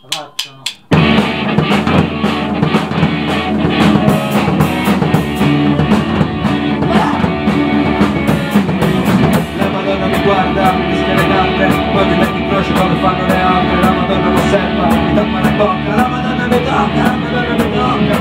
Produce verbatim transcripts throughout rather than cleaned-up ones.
facciano. La Madonna mi guarda, mi schia le gambe, poi mi mette in croce come fanno le altre. La Madonna mi osserva, mi tocca la bocca, la Madonna mi tocca, la Madonna mi tocca.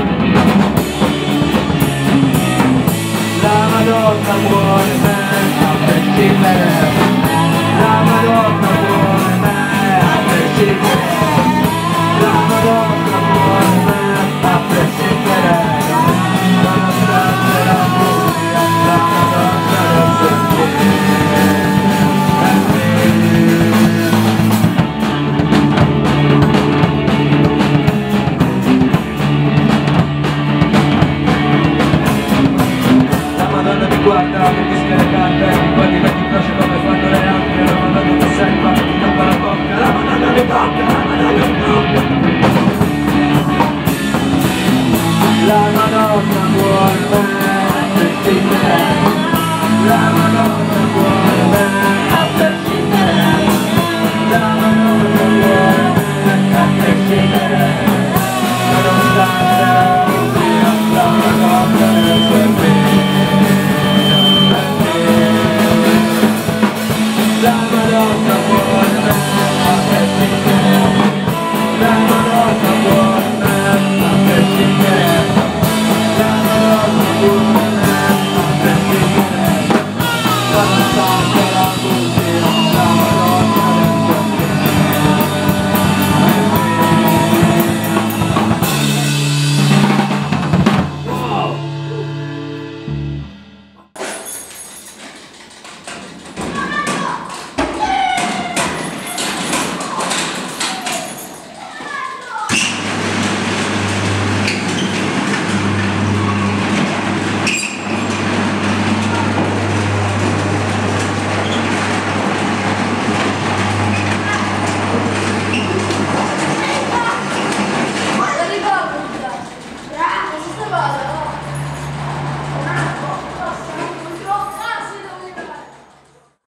La Madonna vuole me a prescindere, la Madonna vuole me a prescindere, la Madonna vuole me a prescindere, la nostra la buia, la Madonna lo sentire. Guarda che mi schia le gambe, poi mi metti in croce come fanno le altre. La Madonna mi osserva, mi tappa la bocca, la Madonna mi tocca, la Madonna mi tocca. La Madonna vuole me, la Madonna vuole